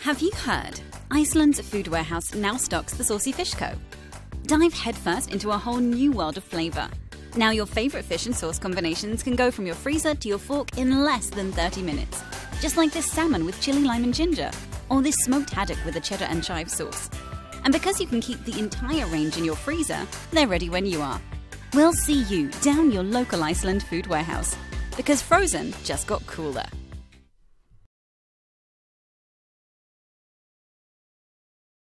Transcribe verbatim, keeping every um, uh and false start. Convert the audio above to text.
Have you heard? Iceland's food warehouse now stocks the Saucy Fish Co. Dive headfirst into a whole new world of flavor. Now your favorite fish and sauce combinations can go from your freezer to your fork in less than thirty minutes. Just like this salmon with chili, lime and ginger, or this smoked haddock with a cheddar and chive sauce. And because you can keep the entire range in your freezer, they're ready when you are. We'll see you down your local Iceland food warehouse, because frozen just got cooler.